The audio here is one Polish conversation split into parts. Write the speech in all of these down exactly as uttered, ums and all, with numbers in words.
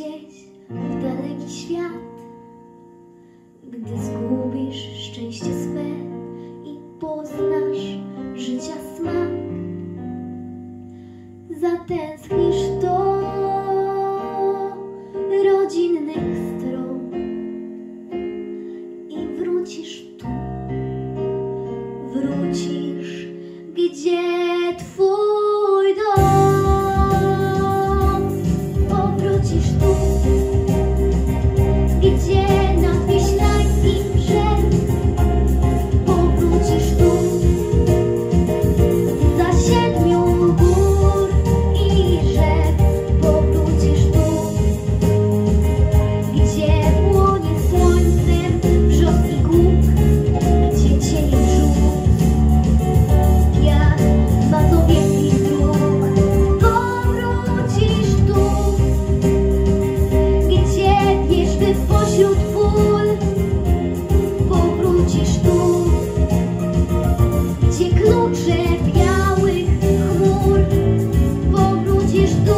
gdzieś w daleki świat, gdy zgubisz szczęście swe i poznasz życia smak. Zatęsknisz do rodzinnych stron i wrócisz tu, wrócisz, gdzie twój dom. Powrócisz tu, gdzie na wieśniańskim brzeg. Powrócisz tu, za siedmiu gór i rzek. Powrócisz tu, gdzie płonie słońcem brzos i głuk, gdzie cienie brzuch wiatr mazowieckich dróg. Powrócisz tu, gdzie wierzby pośród pól. Powrócisz tu, gdzie klucze białych chmur. Powrócisz tu,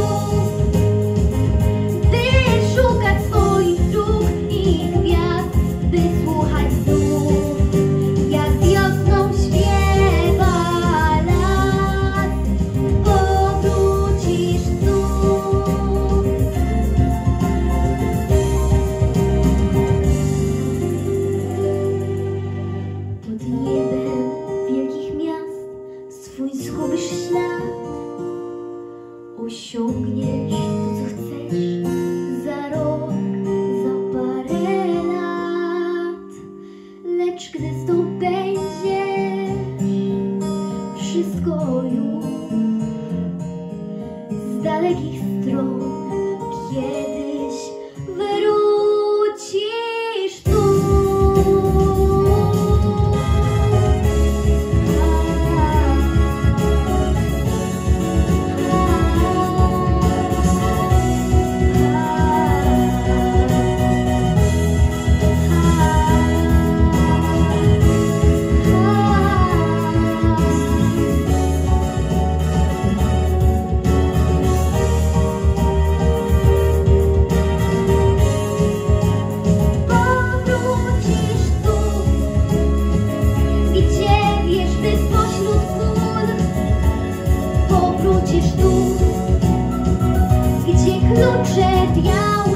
by szukać swoich dróg i gwiazd, by słuchać znów, jak wiosną śpiewa las. Powrócisz tu. Pod niebem wielkich miast swój zgubisz ślad. Osiągniesz to, co chcesz za rok, za parę lat. Lecz gdy zdobędziesz wszystko już z dalekich stron, kiedyś wrócisz tu. Powrócisz tu, gdzie wierzby spośród pól. Powrócisz tu, gdzie klucze białe